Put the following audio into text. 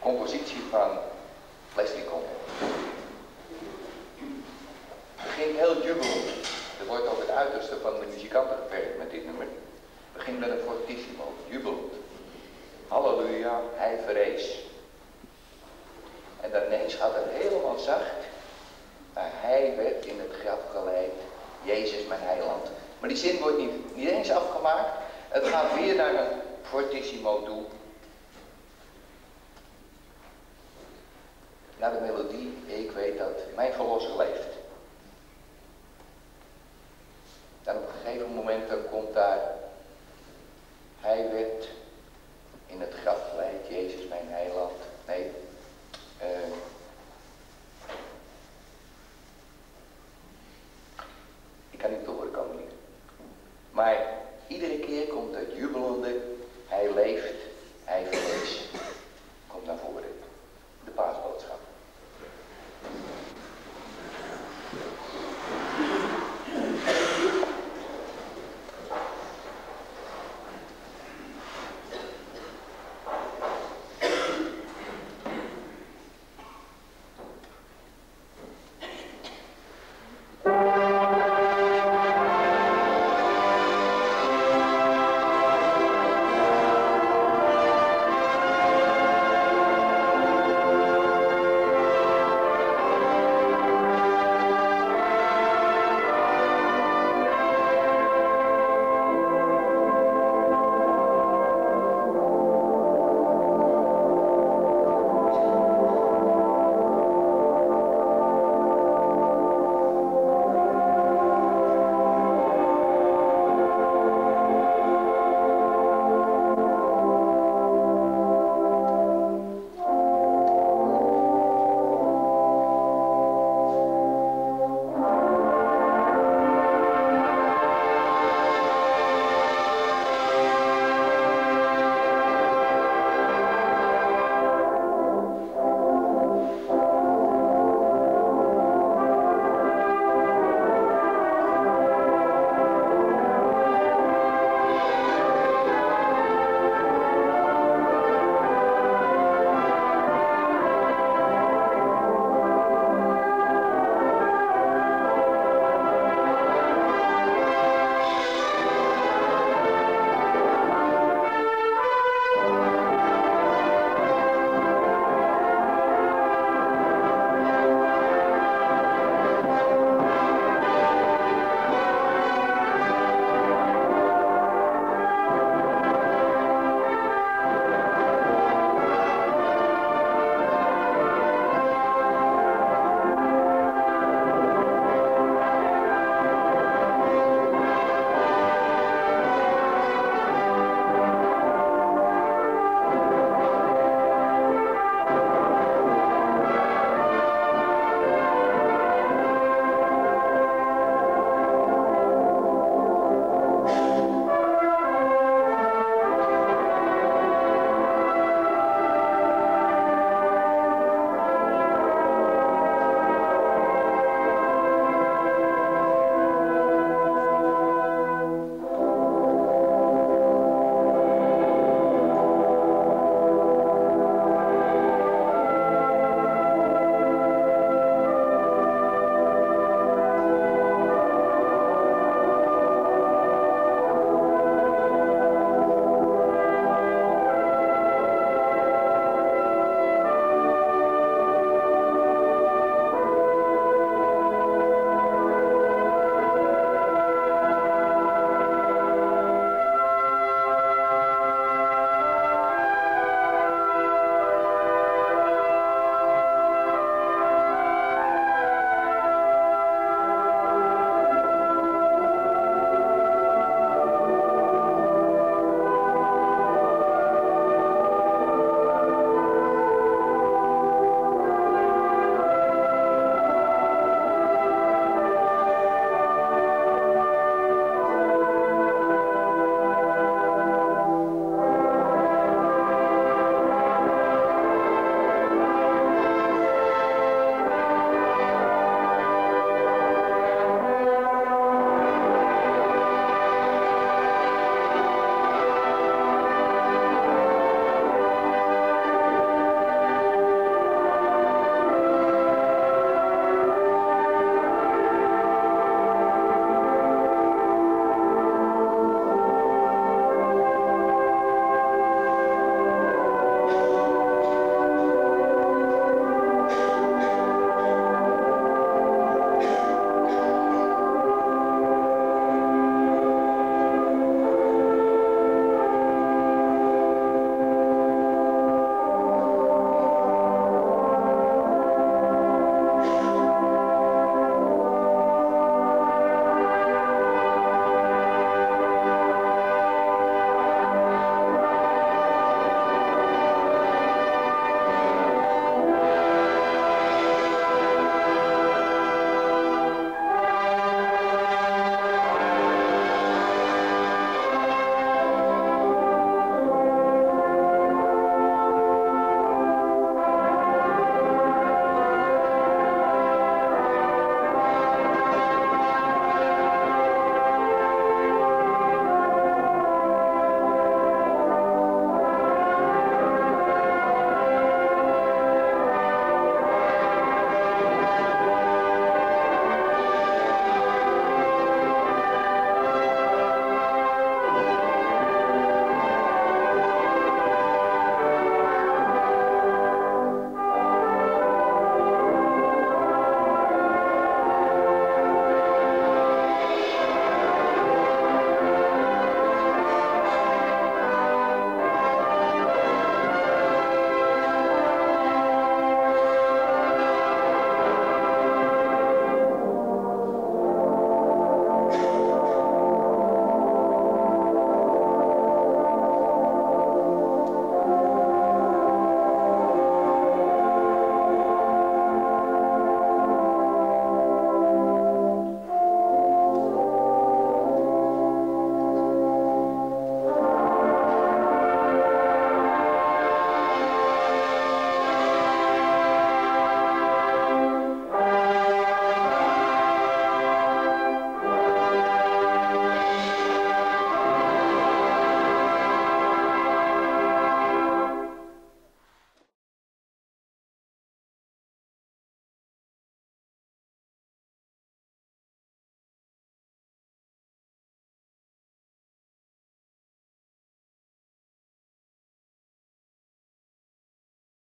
compositie van Leslie Conrad. Het begint heel jubelend. Er wordt over het uiterste van de muzikanten gewerkt met dit nummer. Het begint met een fortissimo, jubelend. Halleluja, hij verrees. En daarna gaat het helemaal zacht. Maar hij werd in het graf geleid, Jezus mijn heiland. Maar die zin wordt niet eens afgemaakt. Het gaat weer naar een fortissimo toe. Naar de melodie, ik weet dat mijn verlosser leeft. En op een gegeven moment dan komt daar, hij werd in het graf geleid, Jezus mijn heiland. Nee, ik kan niet op de horen komen hier. Maar iedere keer komt het jubelende, hij leeft, hij verrees, komt naar voren. De paasboodschap.